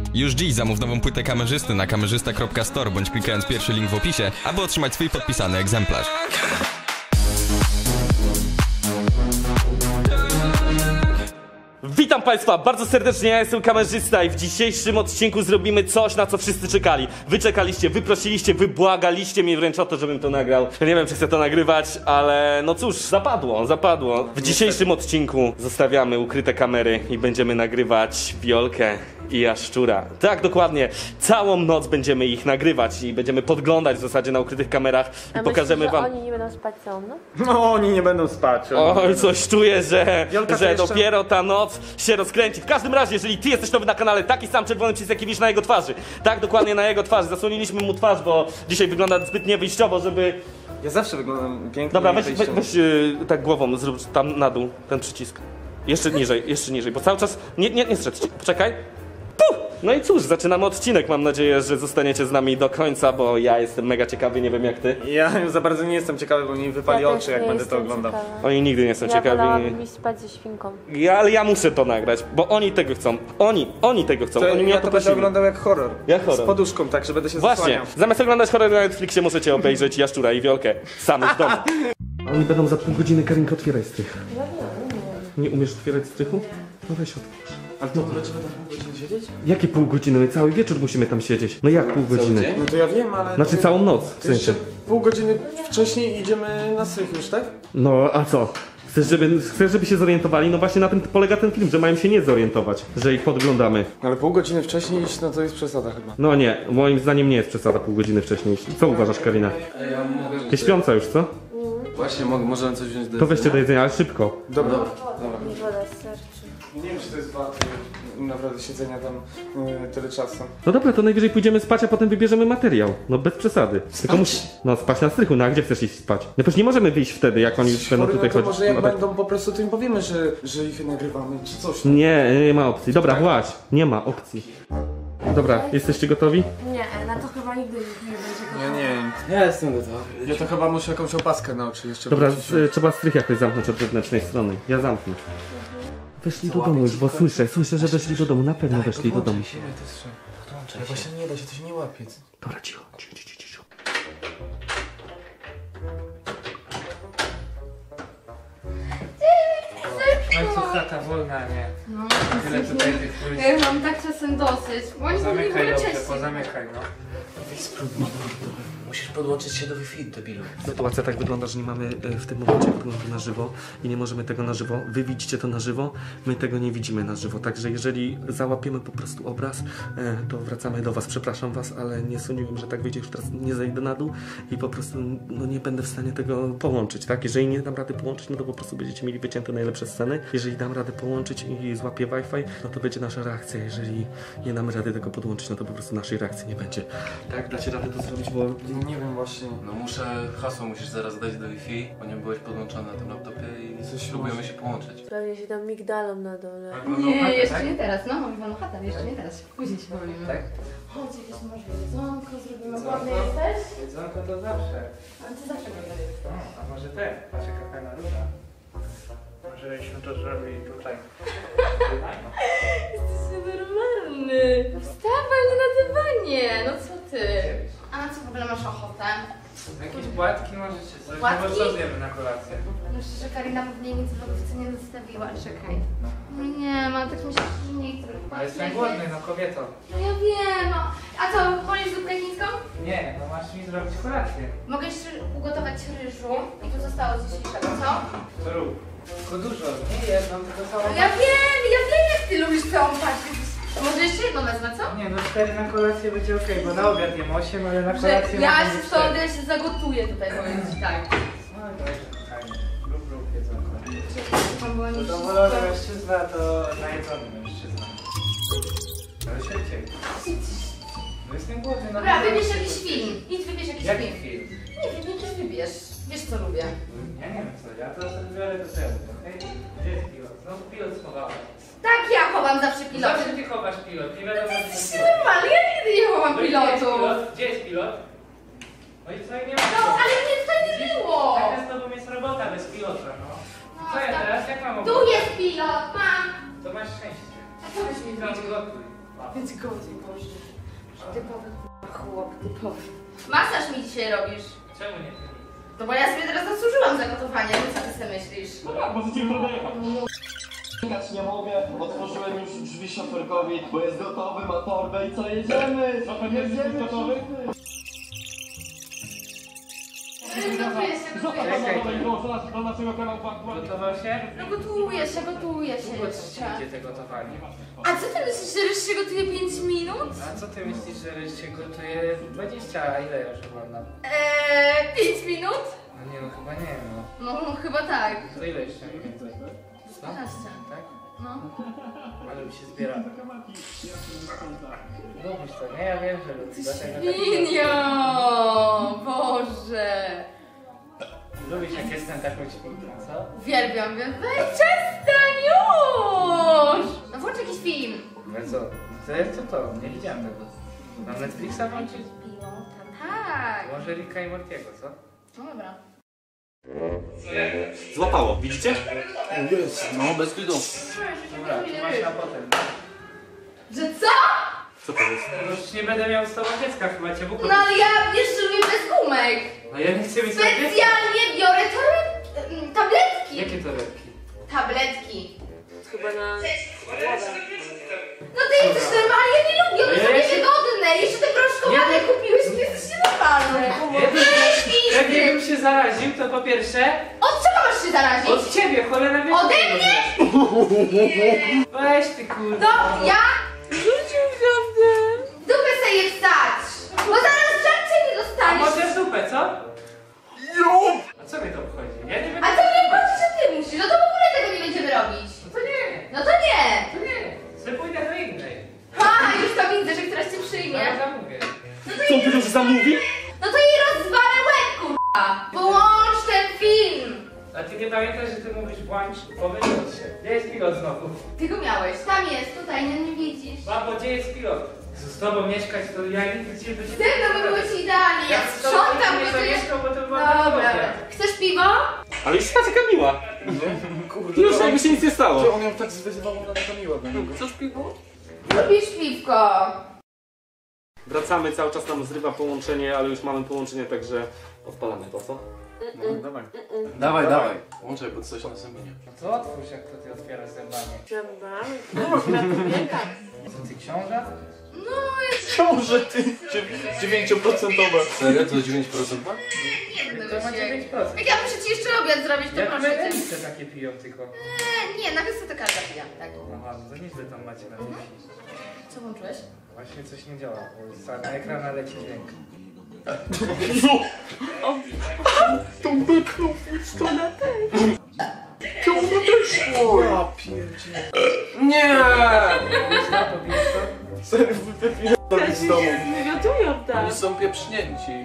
Już dziś zamów nową płytę kamerzysty na kamerzysta.store bądź klikając pierwszy link w opisie, aby otrzymać swój podpisany egzemplarz. Witam Państwa bardzo serdecznie, ja jestem kamerzysta i w dzisiejszym odcinku zrobimy coś, na co wszyscy czekali. Wy czekaliście, wy prosiliście, wy błagaliście mnie wręcz o to, żebym to nagrał. Ja nie wiem, czy chcę to nagrywać, ale no cóż, zapadło. W dzisiejszym odcinku zostawiamy ukryte kamery i będziemy nagrywać Wiolkę i Jaszczura. Tak, dokładnie. Całą noc będziemy ich nagrywać i będziemy podglądać w zasadzie na ukrytych kamerach i pokażemy myślisz, że wam... oni nie będą spać całą noc? No, oni nie będą spać. Oj, coś czuję, że jeszcze... dopiero ta noc się rozkręci. W każdym razie, jeżeli ty jesteś nowy na kanale, taki sam czerwony przycisk, jaki widzisz na jego twarzy. Tak, dokładnie na jego twarzy. Zasłoniliśmy mu twarz, bo dzisiaj wygląda zbyt niewyjściowo, żeby... Ja zawsze wyglądam pięknie. Dobra, weź tak głową, zrób tam na dół ten przycisk. Jeszcze niżej, bo cały czas... Nie strzec, poczekaj. No i cóż, zaczynamy odcinek. Mam nadzieję, że zostaniecie z nami do końca, bo ja jestem mega ciekawy, nie wiem jak ty. Ja za bardzo nie jestem ciekawy, bo mi wypali oczy, jak będę to oglądał. Ciekawa. Oni nigdy nie są ciekawi. Wolałabym iść spać ze świnką. Ale ja muszę to nagrać, bo oni tego chcą. Oni tego chcą. To Oni mnie ja o to to będę prosili. oglądał jak horror. Jak horror. Z poduszką, tak, że będę się Właśnie, zasłaniał. zamiast oglądać horror na Netflixie możecie obejrzeć Jaszczura i Wiolkę samych w domu. Oni będą za pół godziny, Karinka, otwieraj strych. Ja nie. Nie umiesz otwierać strychu? No weź otwórz. Ale to będziemy tam pół godziny siedzieć? Jakie pół godziny? My cały wieczór musimy tam siedzieć. No jak pół godziny? No to ja wiem, ale... Znaczy całą noc, w To jeszcze sensie. pół godziny wcześniej idziemy na sych już, tak? No a co? Chcesz, żeby się zorientowali? No właśnie na tym polega ten film, że mają się nie zorientować, że ich podglądamy. Ale pół godziny wcześniej iść, no to jest przesada chyba. No nie, moim zdaniem nie jest przesada pół godziny wcześniej. Co uważasz, Karina? Ja mogę... Nie śpiąca już, co? Właśnie, możemy coś wziąć do To weźcie do jedzenia, ale szybko. Dobra. Mi woda starczy. Nie wiem, czy to jest warte naprawdę siedzenia tam tyle czasu. No dobra, to najwyżej pójdziemy spać, a potem wybierzemy materiał. No bez przesady. Tylko No spać na strychu, no a gdzie chcesz iść spać? No przecież nie możemy wyjść wtedy, jak oni będą Chory, tutaj no to chodzić. może jak No tak. będą po prostu, to im powiemy, że ich nagrywamy, czy coś. Nie ma opcji. Dobra, właź. Nie ma opcji. Dobra, jesteście gotowi? Nie, na to chyba nigdy nie będzie. Ja nie wiem. Ja jestem gotowy. Ja to chyba muszę jakąś opaskę na oczy jeszcze Dobra, wrócić. trzeba strych jakoś zamknąć od wewnętrznej strony. Ja zamknę. Weszli do domu już, bo słyszę, że weszli do domu, na pewno weszli do domu. Ja właśnie nie da się, to się nie łapie. Dobra, cicho. No chata wolna, nie? No, Tyle tutaj tych ludzi. ja już mam tak czasem dosyć. Bo oni są Zamykaj nie dobrze, wcześniej. pozamykaj, no. Musisz podłączyć się do Wi-Fi, debilu. Sytuacja tak wygląda, że nie mamy w tym momencie podglądu na żywo i nie możemy tego na żywo. Wy widzicie to na żywo, my tego nie widzimy na żywo. Także jeżeli załapiemy po prostu obraz, to wracamy do was. Przepraszam was, ale nie sądziłem, że tak wyjdzie. Już teraz nie zejdę na dół i po prostu no, nie będę w stanie tego połączyć, tak? Jeżeli nie dam rady połączyć, no to po prostu będziecie mieli wycięte najlepsze sceny. Jeżeli dam radę połączyć i złapię Wi-Fi, no to będzie nasza reakcja. Jeżeli nie damy rady tego podłączyć, no to po prostu naszej reakcji nie będzie. Tak? Dacie radę to zrobić, bo... Nie wiem właśnie. No hasło musisz zaraz dać do Wi-Fi, bo nie byłeś podłączony na tym laptopie i spróbujemy się połączyć. Prawie się tam migdalą na dole. Nie, Jeszcze nie teraz, no mam wolną chatę, jeszcze nie teraz. Później się bawimy. Tak? Chodź, jakieś może jedzonko zrobimy. Głodny jesteś? Jedzonko to zawsze. A ty zawsze głodny jesteś. No, a może ten? Patrz jaka fajna róża. Może byśmy to zrobili tutaj. Jesteś nienormalny. No wstawaj, nie na dywanie. No co ty? A na co w ogóle masz ochotę? Jakieś płatki możecie coś, Płatki? no bo co zjemy na kolację? Myślę, że Karina pewnie nic w lodówce nie zostawiła. Czekaj. No nie, mam tak myślę, że nie chcę. Ale jestem głodny, no kobieto. No ja wiem, no. A co, wolisz zupkę chińską? Nie, no masz mi zrobić kolację. Mogę jeszcze ugotować ryżu i to zostało z dzisiejszego, co? To rób. Tylko dużo, nie jedną, tylko całą. No ja wiem jak ty lubisz całą paczkę. Może jeszcze jedno wezmę, co? Nie, no 4 na kolację będzie okej, bo na obiad jem 8, ale na Że kolację ja mogę się mieć stąd, 4. ja się zagotuję tutaj, powiem ci tak. No dobrze, kochanie. Lub jedzonko. Tam było nie Zadowolony mężczyzna to najedzony mężczyzna. Ale szybciej. No jestem głodny, no. Dobra, wybierz jakiś film. Idź wybierz jakiś Jaki film. film? Nie wiem, jakiś wybierz. Wiesz co lubię. Ja nie wiem co, ja to sobie biorę do celu, okej? Gdzie jest pilot? Znowu pilot schowałem. Tak, ja chowam zawsze piloty. Zawsze ty chowasz pilot, nie wiadomo Ty gdzie jest jesteś pilot. normalny, ja nigdy nie chowam No i gdzie jest pilotu. pilot? Gdzie jest pilot? No i co, nie ma No, ale mnie tutaj nie było. Taka z tobą jest robota bez pilota, no. Co ja tak. teraz? Jak mam Tu jest pilot, mam. To masz szczęście. A co byś mi No zrobił? gotuj. Więc godzin, Boże. Typowy chłop, typowy. Masaż mi dzisiaj robisz. Czemu nie? No bo ja sobie teraz zasłużyłam za gotowanie, no co ty sobie myślisz? Możecie mi jechać. Nie mogę, otworzyłem już drzwi szoferkowi, bo jest gotowy, ma torbę i co, jedziemy? Jedziemy, gotowy? Do naszego kanału. Gotował się? No gotuję się Długo jeszcze. idzie te gotowanie. A co ty myślisz, że ryż się gotuje 5 minut? A co ty myślisz, że ryż się gotuje 20, a ile już oglądam? 5 minut? No nie, no chyba nie, no. No chyba tak. To ile jeszcze mniej więcej? 15. Tak? No. Ale mi się zbiera. Lubisz to, nie? Ja wiem, że lubisz. Dlatego tak- Świnio! Boże! Lubisz jak jestem taką świnką, co? Uwielbiam, więc weź przestań już! No włącz jakiś film. No co? To? Nie widziałem tego. Na Netflixa włączyć? Piwo, tak. Może Ricka i Mortiego, co? No dobra. Złapało, widzicie? No, bez widu. Dobra, to masz na potem. Że co? Co to jest? No już nie będę miał z tobą dziecka chyba cię No ale ja jeszcze lubię bez gumek. No ja nie chcę mieć sobie dziecka. Specjalnie biorę tabletki. Jakie torebki? Tabletki. Chyba na No ty jesteś normalnie, ja nie lubię, one No są ja się- niewygodne. Jeszcze te proszkowane Nie. kupiłeś, ty jesteś nienormalny. Jakbym się zaraził, to po pierwsze Od czego masz się zarazić? od ciebie, cholera wie. Ode mnie? Weź ty kurde. No, ja? Dupę sobie wstać. Bo zaraz żarcie nie A dostaniesz. może zupę, co? A co mnie to obchodzi? Ja nie będę... A co mnie chodzi, że ty musisz? No to w ogóle tego nie będziemy robić. No to nie, No to nie. to nie. Sobie pójdę do innej. Ha, już to widzę, że któraś cię przyjmie. Ja zamówię. No to Co jej, ty już zamówi? no to jej rozwalę łeb, kurwa. Wyłącz ten film. A ty nie pamiętasz, że ty mówisz włącz, pomylił się. Gdzie jest pilot znowu? Ty go miałeś. Tam jest, tutaj, nie widzisz. Babo, gdzie jest pilot? Z tobą mieszkać, to ja nigdy cię do Z ciebie... tym to by było ci idealnie. Ja z tobą sprzątam, nie bo ty... zamieszkał, bo to była Dobra. patologia. Chcesz piwo? Ale już jest taka miła. Kurde, Już jakby się nic nie stało. on ją tak zwyzywał, ona taka miła dla niego. Chcesz piwo? Lubisz piwko. Wracamy, cały czas nam zrywa połączenie, ale już mamy połączenie, także odpalamy to, co? Dawaj. Dawaj. Łączaj, bo coś na zębinie. No to otwórz, jak to ty otwierasz zębanie. Gratuluję. Co ty, książę? No, jest Książę ty, 9%. Serio? To 9%? jedno To ma 9%. Jak ja muszę ci jeszcze obiad zrobić, to Jak proszę my cię. Elice takie piją tylko. Nie, na wysoce każda pija, tak. Aha, no to nieźle tam macie na tej wsi. Co włączyłeś? Właśnie coś nie działa, bo na ekrana leci dźwięk. To wypnął w stronę. To ono wyszło. Ja pierdzielę. Nie! Pobijesz to? Serio, wypierdolę z domu. Gotują tam. Oni są pieprznięci.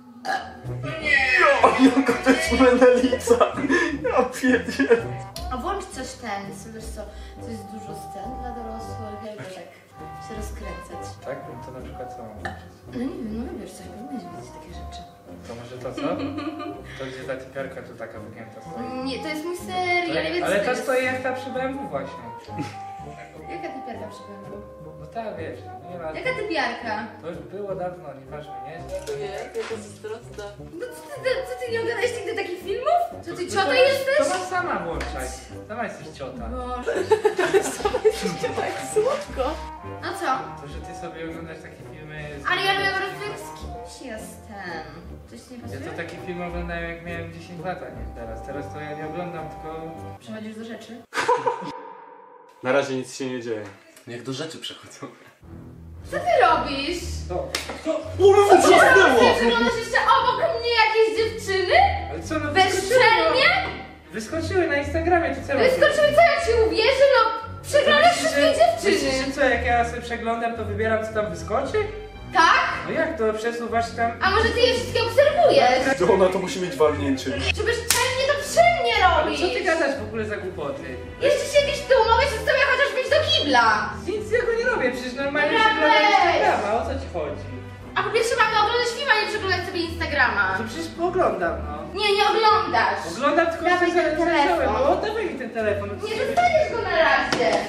Jaka to jest menelica. Ja pierdzielę. A włącz coś wiesz co, to jest dużo scen dla dorosłych, jakby tak się rozkręcać. Tak? No to na przykład co mam włączyć? No nie wiem, no wybierz coś, powinieneś wiedzieć takie rzeczy. To może to co? To gdzie ta typiarka tu taka wygięta stoi. Nie, to jest mój serial, więc... Ale to ta jest... stoi jak ta przy BMW właśnie. Jaka typiarka przy BMW? No tak, wiesz, nie ma... Jaka typiarka? To już było dawno, nieważne, nie? Nie, jaka zazdrosna. No co ty nie oglądałeś nigdy takich filmów? Co ty ciota jesteś? To masz sama włączać. Sama jesteś ciota. Boże. Tak słodko. No co? To, że ty sobie oglądasz takie filmy... Ale ja wiem, że z kimś jestem. Coś ci nie Ja pasuje? to takie filmy oglądałem jak miałem 10 lat, a nie teraz. Teraz to ja nie oglądam, tylko... Przechodzisz do rzeczy? Na razie nic się nie dzieje. Niech do rzeczy przechodzą. Co ty robisz? To. Urwa, co było? Przeglądasz jeszcze obok mnie jakieś dziewczyny? Ale co, no Bezczelnie? Wyskoczyły na Instagramie, czy co robisz? Wyskoczyły, co ja ci uwierzę? No, przeglądasz wszystkie Myślisz, dziewczyny. że co, jak ja sobie przeglądam, to wybieram, co tam wyskoczy? Tak? No jak to, przesuwasz tam... A może ty je wszystkie obserwujesz? To ona to musi mieć walnięcie. Czy bezczelnie to przy mnie Ale robisz? co ty gadasz w ogóle za głupoty? Jeszcze się jakieś tu mogę się z tobą chociaż wyjść do kibla. Nic tego nie robię, przecież normalnie Dobra, przeglądam weź. Instagrama, o co ci chodzi? A po pierwsze mamy oglądać film, a nie przeglądać sobie Instagrama. To przecież pooglądam, no. Nie, nie oglądasz. Oglądam tylko Dawaj się ten telefon. No oddawaj mi ten telefon. Nie dostaniesz go na razie.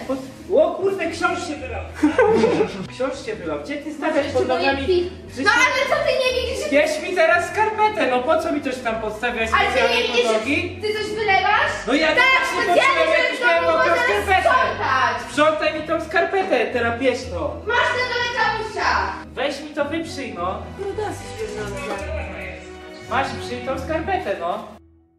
O kurde, książ się wylał. Książ się wylał. Gdzie ty stawiasz pod nogami? No ale co ty nie widzisz? Bierz mi teraz skarpetę, no po co mi coś tam podstawiać Ale ty nie specjalnie widzisz, pod że nogi? ty coś wylewasz? No ja Tak, tak się poczułem, specjalnie, jak już żeby miałem to było mokrą zaraz skarpetę. sprzątać. Sprzątaj mi tą skarpetę, teraz bierz to. Masz ten do kamusia. Weź mi to wyprzyj, no. Brudasy świeżowe. Masz przyj tą skarpetę, no.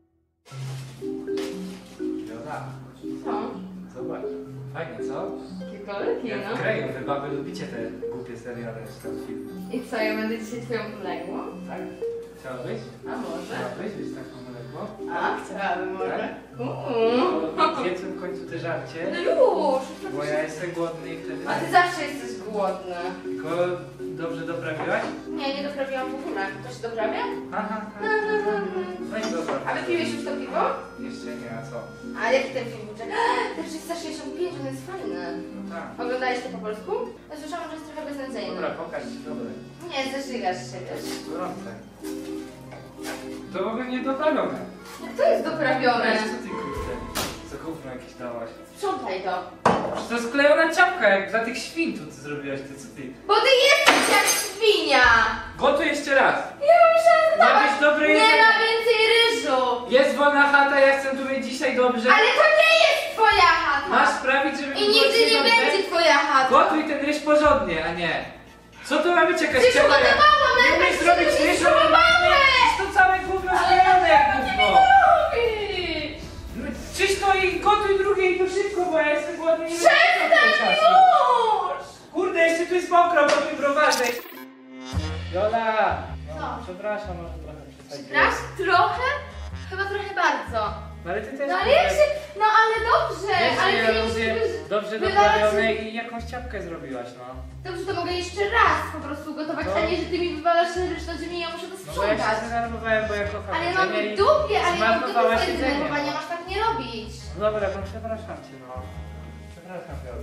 Joda, Co? zobacz. Fajnie, co? Kilkoletnie, Jak no. w kraju, wy baby lubicie te głupie seriale z tam filmy. I co, ja będę dzisiaj twoją uległą? Tak? Chciałabyś? A może? Chciałabyś być taką mleko? A, chciałabym może. Zjedz w końcu te żarcie, No już. bo ja jestem głodny i wtedy... A ty zawsze jesteś głodny. Tylko dobrze doprawiłaś? Nie, nie doprawiłam w ogóle. To się doprawia? Aha, weź dopraw. A wypiłeś już to piwo? Jeszcze nie, a co? A jaki ten film będzie? Ten 365, on jest fajny. No tak. Oglądałeś to po polsku? Ja słyszałam, że jest trochę beznadziejny. Dobra, pokaż ci, dobre. Nie, zażygasz się, wiesz. Gorące. To w ogóle nie doprawione. Jak to jest doprawione? Weź, co ty kurde? Co gówno jakieś dałaś? Sprzątaj to. To jest sklejona czapka, jak dla tych świn tu ty zrobiłaś, ty co ty? Bo ty jesteś jak świnia! Gotuj jeszcze raz! Ja muszę Ma zdawać. być dobre Nie jedzenie. ma więcej ryżu! Jest wolna chata, ja chcę tu mieć dzisiaj dobrze. Ale to nie jest twoja chata! Masz sprawić, żeby I było nigdy ci nie dobrze? będzie twoja chata! Gotuj ten ryż porządnie, a nie. Co to ma być jakaś Przecież ciacha? ugotowałam, Nie nawet umiesz się zrobić nie ryżu spróbowałem. normalnie. To całe gówno sklejone jak gówno. Robisz! Czyś to i gotuj drugie i to szybko, bo ja jestem głodny i nie mam Przestań czasu. już! Kurde, jeszcze tu jest mokro po tym browarze. Jola! Co? No, przepraszam, może trochę przesadziłem. Raz? Trochę? Chyba trochę bardzo. No ale ty też... No ale jak się... No ale dobrze! Wiesz, Ale że ja ty nie lubię musisz dobrze wywalać- doprawione i jakąś ciapkę zrobiłaś, no. Dobrze, to mogę jeszcze raz po prostu gotować, No. a nie, że ty mi wywalasz ryż na ziemię i ja muszę to No bo ja się sprzątać. zdenerwowałem, bo ja kocham Ale mam jedzenie w i dupie, ale mam w dupie zmarnowałaś swoje jedzenie. zdenerwowania, masz tak nie robić. No dobra, no przepraszam cię, no. Przepraszam, Wiolu.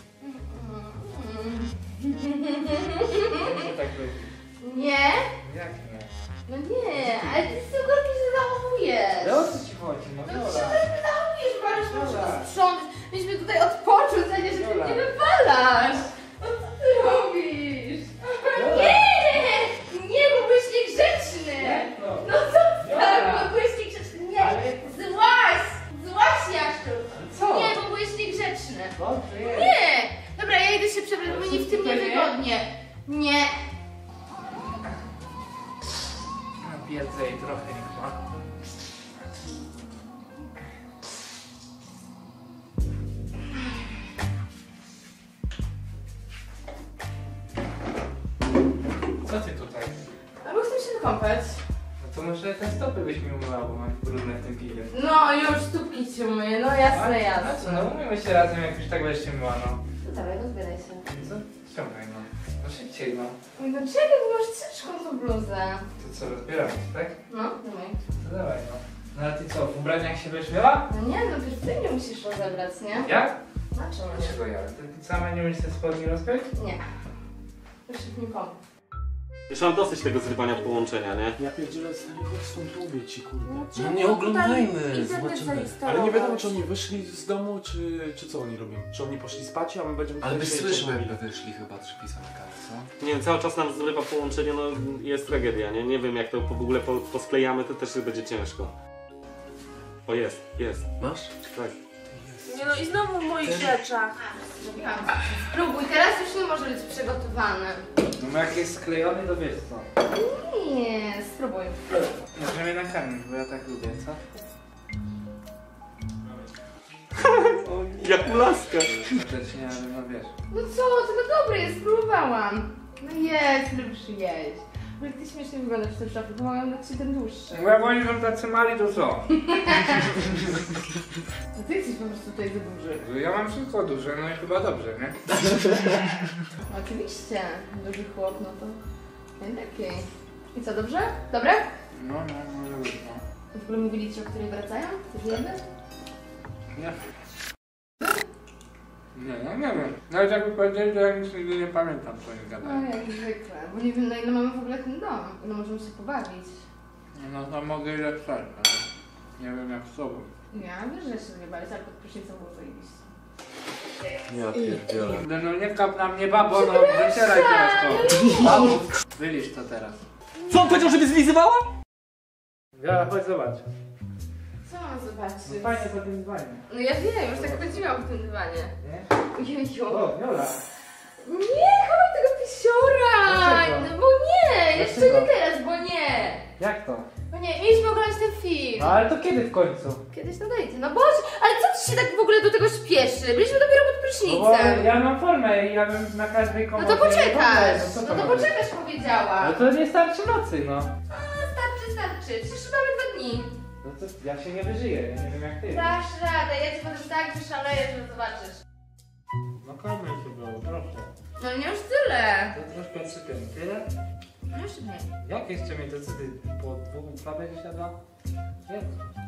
Nie muszę tak być. Nie? Jak nie? No nie, ale ty się okropnie się zachowujesz. Ale o co ci chodzi, no No ty się Wiola? okropnie zachowujesz, Maryś, muszę Dobra. to sprzątać. Mieliśmy tutaj odpocząć, a nie, że ty Dobra. mnie wywalasz. No co ty robisz? Dobra. Nie! Nie, bo byłeś niegrzeczny. Jak to? No co Dobra. tak, bo byłeś niegrzeczny. Nie, Ale- złaś! Złaś, Jaszczu. Co? Nie, bo byłeś niegrzeczny. Dobrze jest. Nie! Dobra, ja idę się przebrać, bo mi w tym Super, nie? niewygodnie. Nie. Więcej trochę niech ma. Co ty tutaj? Albo chcę się wykąpać. No to może te stopy byś mi umyła, bo mam brudne w tym piwie. No, już stópki ci umyję, no jasne, jasne. A co, no umyjmy się razem, jak już tak będziesz się myła, no. To dawaj, rozbieraj się. Co? Ściągaj, no. No szybciej, no. Oj, no czekaj, bo masz ciężką tą bluzę. To co, rozbieramy się, tak? No, dawaj. To dawaj, no. No ale ty co, w ubraniach się będziesz miała? No nie, no wiesz, ty mnie musisz rozebrać, nie? Jak? Na czym nie? Dlaczego ja? Ty sama nie umiesz te spodni rozpiąć? Nie. Już mi pomóc. Już mam dosyć tego zrywania połączenia, nie? Ja pierdzielę stary, chodź stąd, mówię ci, kurde. No nie oglądajmy, zobaczymy. Ale nie wiadomo, czy oni wyszli z domu, czy co oni robią. Czy oni poszli spać, a my będziemy Ale byś tutaj słyszał, siedzieć. jakby wyszli chyba trzy pisane karty, co? Nie wiem, cały czas nam zrywa połączenie, no jest tragedia, nie? Nie wiem, jak to w ogóle posklejamy, to też będzie ciężko. O, jest. Masz? Tak. Nie no i znowu w moich rzeczach. Zrobiłam. Spróbuj, teraz już nie może być przygotowany. No jak jest sklejony, to wiesz co. Nie, spróbuj. Możemy nakarmić, bo ja tak lubię, co? Jak laska. Grzecznie, ale no wiesz. No co, to dobre jest, spróbowałam. No jest, lubisz jeść. Bo jak ty śmiesznie wyglądasz w tym szafie, to mogłam dać ci ten dłuższy. No jak oni są tacy mali, to co? No ty jesteś po prostu tutaj za duży. Ja mam wszystko duże, no i chyba dobrze, nie? Oczywiście, duży chłop, no to nie taki. I co, dobrze? Dobre? No, może być, no. W ogóle mówili ci, o której wracają? Ty wiemy? Nie. Nie wiem. Nawet jakby powiedzieli, to ja nic nigdy nie pamiętam, co oni No gadają. jak zwykle, bo nie wiem na ile mamy w ogóle ten dom. Ile możemy się pobawić. No to mogę ile chcesz, ale nie wiem jak z tobą. Ja wiesz, że się lubię bawić, ale pod prysznicem było zajebiście. Ja pierdzielę. No nie kap na mnie, babo, no wycieraj teraz to. Babo, wylicz to teraz. Co on powiedział, żeby zlizywała? Ja, chodź zobacz. Co mam zobaczyć? Fajnie po tym dzwanie. No ja wiem, już tak chodziłam w tym dywanie. Nie? Jeju. O, Viola. Nie, chowaj tego pisiora! Dlaczego? No bo nie, jeszcze Dlaczego? nie teraz, bo nie. Jak to? Bo nie, mieliśmy oglądać ten film. No ale to kiedy w końcu? Kiedyś na dejcie. No Boże, ale co ci się tak w ogóle do tego śpieszy? Byliśmy dopiero pod No bo prysznicem. ja mam formę i ja bym na każdej No komodzie... to poczekasz, co no to to ma być? poczekasz, powiedziała. No to nie starczy nocy, no. Starczy, przecież mamy 2 dni. No to ja się nie wyżyję, ja nie wiem jak ty. Dasz radę, ja ci potem tak wyszaleję, że zobaczysz. No kamer się było, proszę. No nie już tyle. To troszkę przytem. Tyle? No jeszcze mniej. Jak jeszcze mi to co ty po 2 klapach siadła? Nie.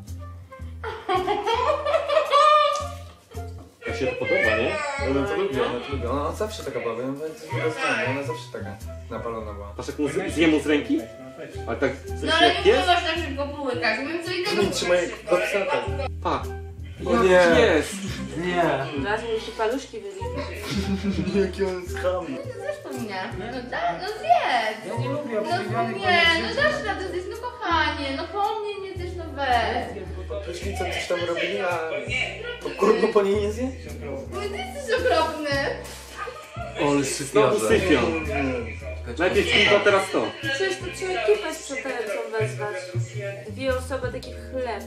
Jak się to podoba, nie? Ja bym to lubił, ona to lubi. Ona zawsze taka była, więc ona zawsze taka napalona była. Patrz jak zje mu z ręki? Ale tak w No sensie ale jak nie jest? możesz tak szybko połykać, my co innego Nie trzymaj do psaka. Pa. O nie. Jest! Nie. Raz mi się paluszki wyliczyć. Jaki on jest ham. No to zresztą mnie. No zjedz. Ja nie lubię No obsydianych nie, no dasz radę zjeść, no kochanie, no po mnie nie zjesz, no weź. Prysznicą coś tam robili, a kurwa po niej nie zje? No ty jesteś okropny. Ole Znowu sypią. Najpierw piwo, teraz to. Przecież to trzeba ekipę sprzątającą wezwać. 2 osoby, taki chleb.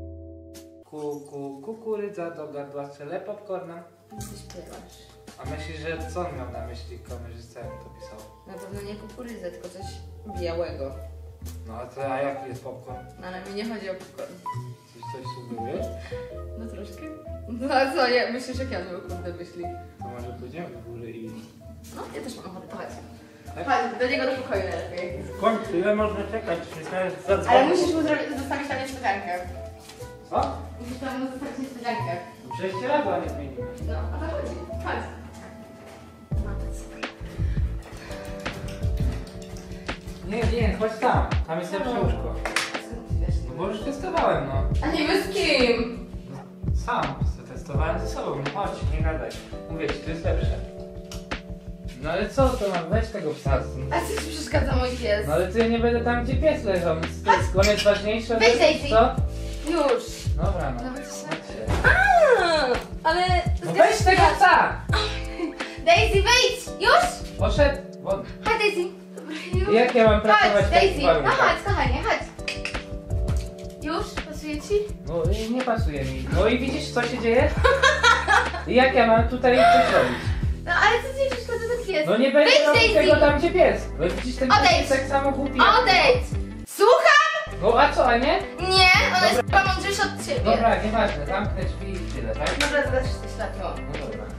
Kukurydza do gardła, strzelę popcorna. Śpiewasz. A myślisz, że co on miał na myśli kamerzysta, jak to pisał? Na pewno nie kukurydzę, tylko coś białego. No a jaki jest popcorn? No ale mi nie chodzi o popcorn. Coś sugerujesz? No troszkę. No a co, ja myślisz, jak ja bym kurde myśli. To może pójdziemy do góry i... No, ja też mam ochotę, chodź. Tak? Chodź, do niego do pokoju najlepiej. W końcu, ile można czekać? Ale musisz mu zostawić tam niespodziankę. Co? Musisz tam mu zostawić niespodziankę. Przecież radła nie zmienimy. No, o to chodzi. Chodź. Nie, chodź tam. Tam jest lepsze łóżko. No bo już testowałem, no. A niby z kim? Sam testowałem ze sobą, no chodź, nie gadaj. Mówię ci, to jest lepsze. No ale co to mam? Weź tego psa. A co ci przeszkadza mój pies? No ale to ja nie będę tam, gdzie pies leżał. On jest ważniejszy od Weź Daisy. co? Już. Dobra, no. Nawet się... Chodź się. Ale... No weź tego psa! Daisy, wejdź! Już? Poszedł. Bo... Chodź Daisy. Dobra, już. Jak ja mam pracować Chodź w takich Daisy. No warunkach? chodź, kochanie, chodź. Już? Pasuje ci? No nie pasuje mi. No i widzisz, co się dzieje? I jak ja mam tutaj coś robić? No ale co ci przeszkadza ten pies? No nie będzie Wyjdź, robić Daisy. tego tam, gdzie pies. No widzisz, ten pies Odejdź. jest tak samo głupi. Odejdź! Słucham? No a co, a nie? Nie, ona jest chyba mądrzejsza od ciebie. Dobra, nieważne, zamknę drzwi i tyle, tak? Dobra, zgasz to światło. No dobra.